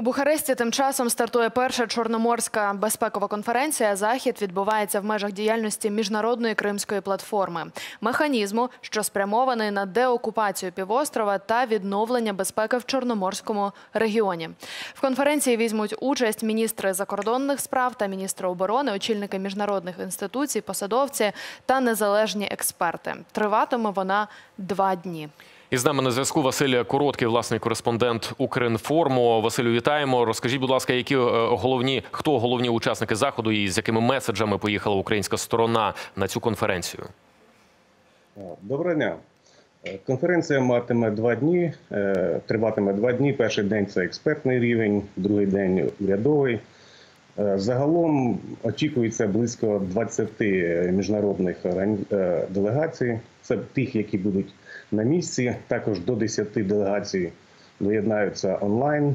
У Бухаресті тим часом стартує перша Чорноморська безпекова конференція. Захід відбувається в межах діяльності Міжнародної Кримської платформи – механізму, що спрямований на деокупацію півострова та відновлення безпеки в Чорноморському регіоні. В конференції візьмуть участь міністри закордонних справ та міністри оборони, очільники міжнародних інституцій, посадовці та незалежні експерти. Триватиме вона 2 дні. І з нами на зв'язку Василь Короткий, власний кореспондент Укрінформу. Василю, вітаємо. Розкажіть, будь ласка, хто головні учасники заходу і з якими меседжами поїхала українська сторона на цю конференцію? Доброго дня. Конференція матиме 2 дні, триватиме 2 дні. Перший день – це експертний рівень, другий день – урядовий. Загалом очікується близько 20 міжнародних делегацій. Це тих, які будуть на місці. Також до 10 делегацій доєднаються онлайн.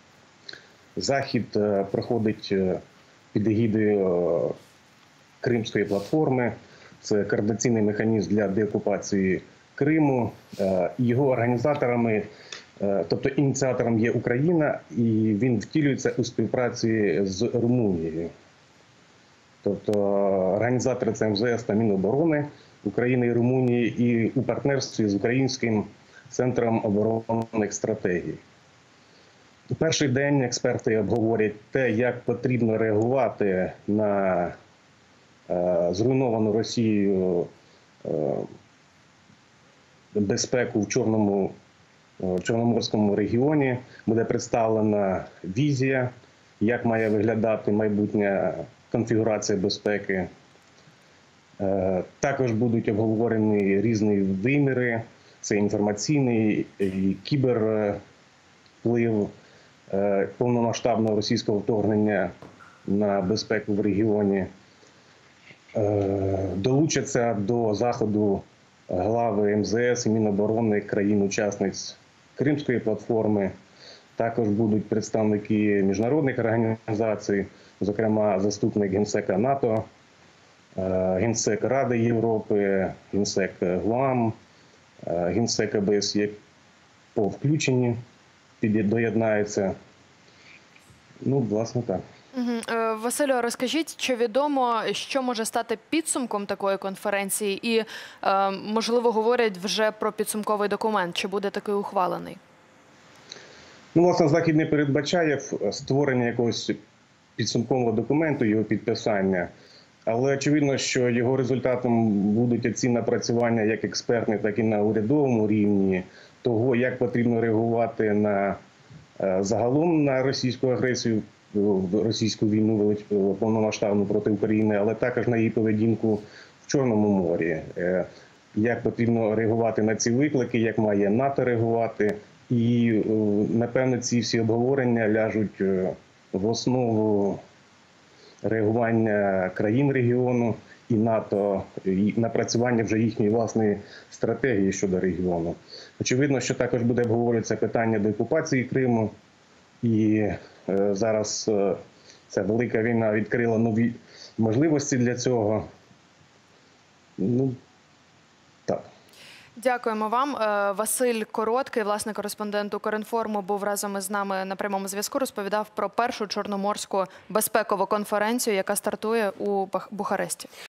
Захід проходить під егідою Кримської платформи. Це координаційний механізм для деокупації Криму. Його організаторами, тобто ініціатором є Україна, і він втілюється у співпраці з Румунією. Тобто організатори – це МЗС та Міноборони України і Румунії, і у партнерстві з Українським центром оборонних стратегій. У перший день експерти обговорять те, як потрібно реагувати на зруйновану Росією безпеку в Чорноморському регіоні. Буде представлена візія, як має виглядати майбутня конфігурація безпеки. Також будуть обговорені різні виміри, це інформаційний і кібервплив повномасштабного російського вторгнення на безпеку в регіоні. Долучаться до заходу глави МЗС і Міноборони країн-учасниць Кримської платформи. Також будуть представники міжнародних організацій, зокрема заступник Генсека НАТО, Генсек Ради Європи, Генсек ГУАМ, Генсек ОБСЄ по включенні доєднається. Ну, власне, так. Василю, розкажіть, чи відомо, що може стати підсумком такої конференції і, можливо, говорять вже про підсумковий документ, чи буде такий ухвалений? Ну, власне, Захід не передбачає створення якогось підсумкового документу, його підписання. Але очевидно, що його результатом будуть ці напрацювання як експертні, так і на урядовому рівні, того, як потрібно реагувати на загалом на російську агресію, російську війну повномасштабну проти України, але також на її поведінку в Чорному морі. Як потрібно реагувати на ці виклики, як має НАТО реагувати. І, напевно, ці всі обговорення ляжуть в основу реагування країн регіону і НАТО, і напрацювання вже їхньої власної стратегії щодо регіону. Очевидно, що також буде обговорюватися питання деокупації Криму. І зараз ця велика війна відкрила нові можливості для цього. Ну, так. Дякуємо вам. Василь Короткий, власний кореспондент Укрінформу, був разом із нами на прямому зв'язку, розповідав про першу Чорноморську безпекову конференцію, яка стартує у Бухаресті.